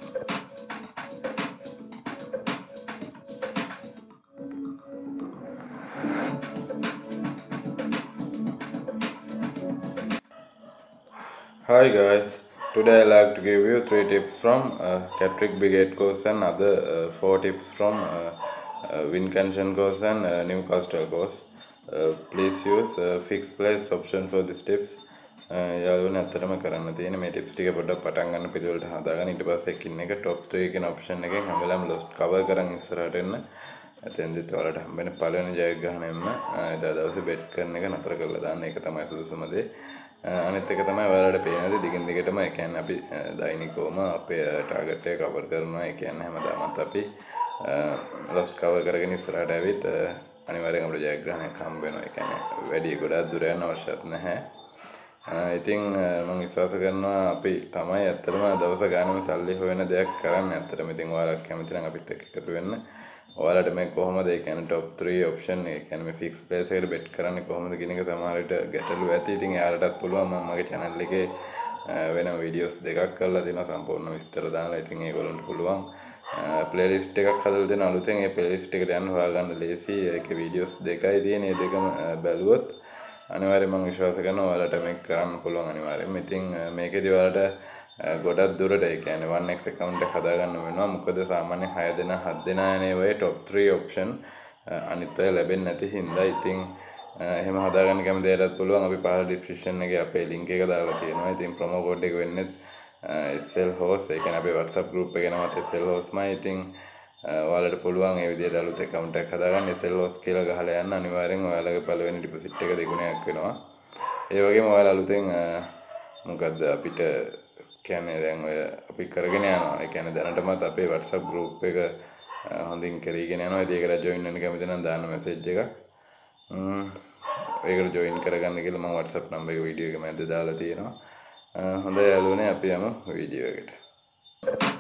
Hi guys, today I like to give you 3 tips from Catterick Brigade course and other 4 tips from Wincanton course and Newcastle course. Please use fixed place option for these tips. යාළුවනේ අතරම කරන්න තියෙන මේ tips ටික පොඩ්ඩක් පටන් ගන්න පිළිවෙලට හදාගන්න ඊට පස්සේ එකින් එක top 3 කියන ඔප්ෂන් එකෙන් හැම වෙලාවෙම lost cover කරන් ඉස්සරහට එන්න. එතෙන්දිත් ඔයාලට හම්බෙන පළවෙනි ජයග්‍රහණයෙන්ම එදා දවසේ bet කරන එක නතර කරලා දාන්න. ඒක තමයි සුදුසුම දේ. අනිත් එක තමයි ඔයාලට පේන දේ දිගින් දිගටම ඒ කියන්නේ අපි දෛනිකවම අපේ ටාගට් එක කවර් කරනවා. ඒ කියන්නේ හැමදාමත් අපි lost cover කරගෙන ඉස්සරහට ඇවිත් අනිවාර්යෙන් අපිට ජයග්‍රහණයක් හම්බ වෙනවා. ඒ කියන්නේ වැඩි ගොඩක් දුර යන්න අවශ්‍යත් නැහැ. ඉතින් මම විශ්වාස කරනවා අපි තමයි ඇත්තටම දවස ගානම සල්ලි හොයන දෙයක් කරන්නේ. ඇත්තටම ඉතින් ඔයාලා කැමති නම් අපිත් එක්ක එකතු වෙන්න. ඔයාලට මේ කොහොමද ඒ කියන්නේ top 3 option ඒ කියන්නේ මේ fixed place එකට bet කරන්නේ කොහොමද කියන එක සමහර විට ගැටලු ඇති. ඉතින් එයාලටත් පුළුවන් මම මගේ channel එකේ වෙන videos දෙකක් කරලා දෙනවා සම්පූර්ණ විස්තර දාලා. ඉතින් ඒගොල්ලන්ට පුළුවන් playlist එකක් හදලා දෙන අලුතෙන් ඒ playlist එකට යන්න හොයාගන්න ලේසි. ඒකේ videos දෙකයි තියෙන. මේ දෙකම බැලුවොත් අනිවාර්යයෙන් මම විශ්වාස කරනවා ඔයාලට මේක කරන්න පුළුවන් අනිවාර්යයෙන්. ඉතින් මේකේදී ඔයාලට ගොඩක් දුරට ඒ කියන්නේ 1x account එක හදාගන්න වෙනවා. මොකද සාමාන්‍යයෙන් 6 දෙනා 7 දෙනා යන්නේ ඔය top 3 option අනිත් අය ලැබෙන්නේ නැති හින්දා. ඉතින් එහෙම හදාගන්න කැමති අයටත් පුළුවන් අපි පහළ description එකේ අපේ link එක දාලා තියෙනවා. ඉතින් promo code එක වෙන්නේ SL host. ඒ කියන්නේ අපේ WhatsApp group එකේ නමත් SL hostමයි. ඉතින් ඔයාලට පුළුවන් ඒ විදිහට අලුත් account එකක් හදාගන්න. SL host කියලා ගහලා යන්න අනිවාර්යෙන් ඔයාලගේ පළවෙනි deposit එක දෙගුණයක් වෙනවා. ඒ වගේම ඔයාලා අලුතෙන් මොකද්ද අපිට කියන්නේ දැන් ඔය අපි කරගෙන යනවා. ඒ කියන්නේ දැනටමත් අපේ WhatsApp group එක හොඳින් කරගෙන යනවා. ඉතින් ඒකට join වෙන්න කැමති නම් දාන්න message එකක්. ඒකට join කරගන්න කියලා මම WhatsApp number එක වීඩියෝ එක මැද දාලා තියෙනවා. හොඳයි යාළුවනේ අපි යමු වීඩියෝ එකට.